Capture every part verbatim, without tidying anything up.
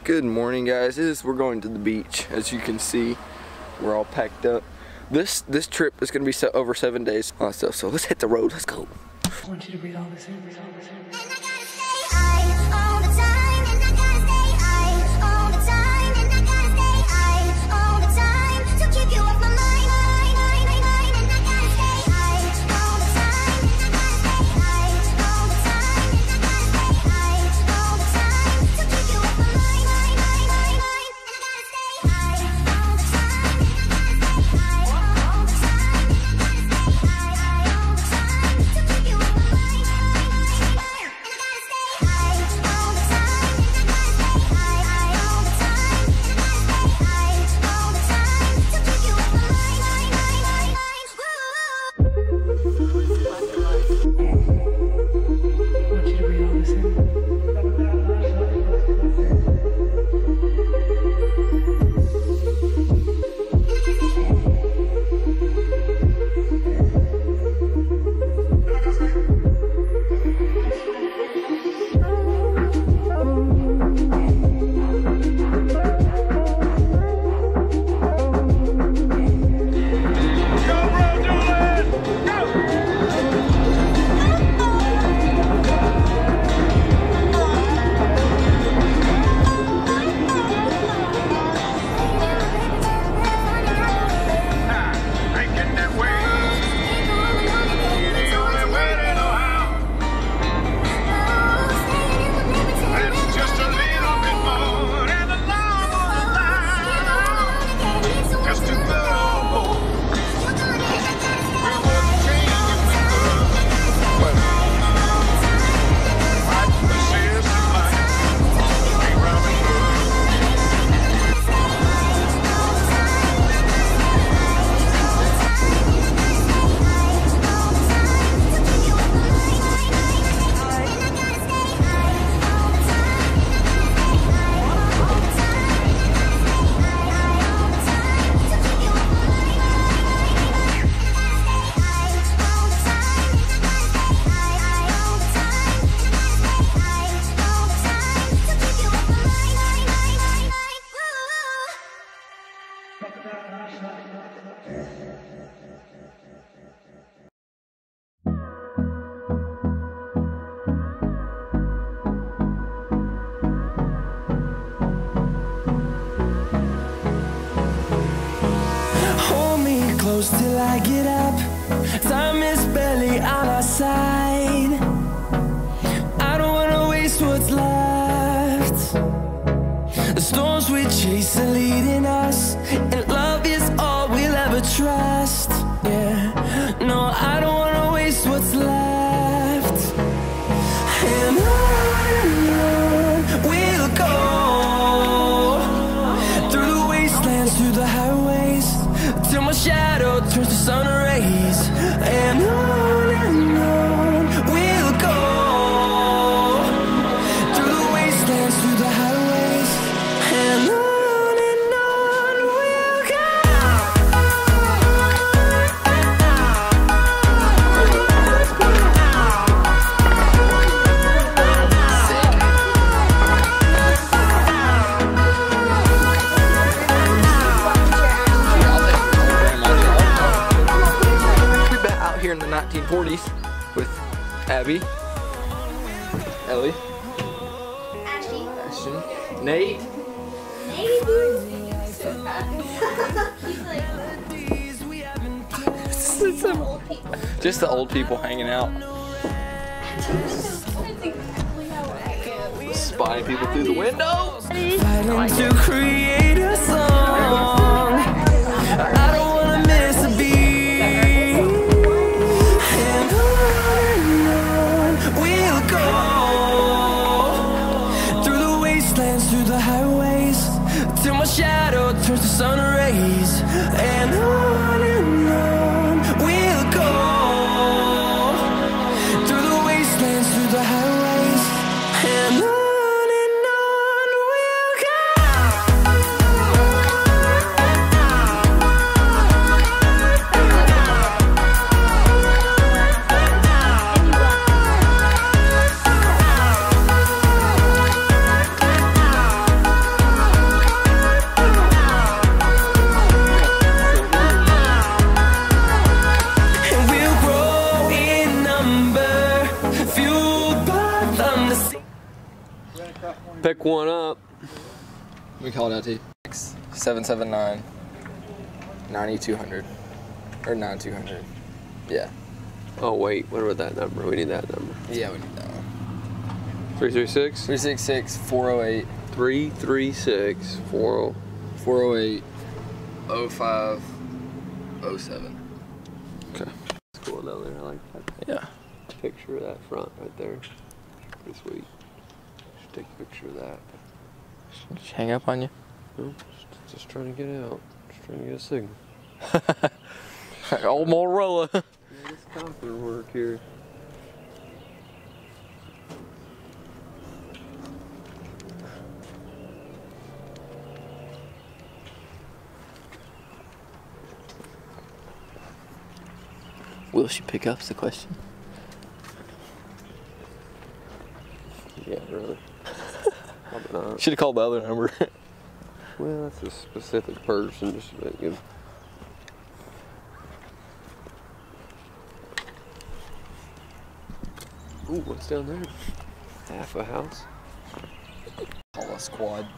Good morning, guys. This is, we're going to the beach. As you can see, we're all packed up. This this trip is going to be so, over seven days. All that stuff. So let's hit the road. Let's go. I want you to breathe all this in. Breathe all this in. Close till I get up. Time is barely on our side. I don't wanna waste what's left. The storms we chase are leading us, and love is all we'll ever trust. Yeah, no, I don't wanna waste what's left. And on and on we'll go, through the wastelands, through the highways, till my shadow turns to sun rays. And on and on we'll go, through the wastelands, through the highways, and on and on we'll go. Here in the nineteen forties with Abby, Ellie, Ashton, Ashton, Nate. Just the old people hanging out. Spying people through the window. Fighting to create a song. I don't wanna miss a beat. And on and on we'll go, through the wastelands, through the highways, till my shadow turns to sun rays. And on and on we'll go, through the wastelands, through the highways, and on. Pick one up. Let me call it out to you. seven seven nine, nine two hundred. Or nine two hundred. Yeah. Oh wait, what about that number? We need that number. Yeah, we need that one. three three six? three six six, four oh eight. three three six, four oh. four oh eight, oh five, oh seven. Okay. It's cool down there, I like that. Yeah. Picture of that front right there. Pretty sweet. Should take a picture of that. Just hang up on you? No, just, just trying to get out. Just trying to get a signal. Old Motorola. Yeah, this copper work here. Will she pick up? Is the question. Yeah, really. Probably not. Should have called the other number. Well, that's a specific person, just to make good. Ooh, what's down there? Half a house. Call a squad.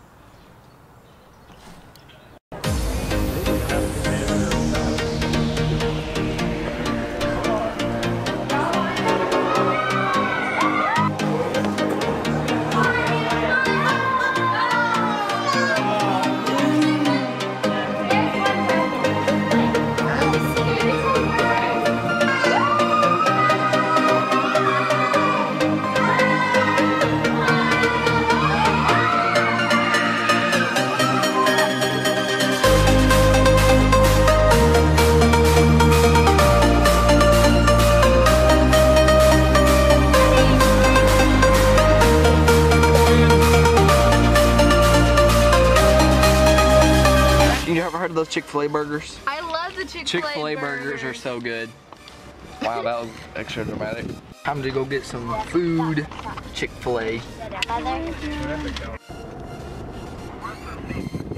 You ever heard of those Chick-fil-A burgers? I love the Chick-fil-A, Chick-fil-A burgers are so good. Wow, that was extra dramatic. Time to go get some food. Chick-fil-A. Mother.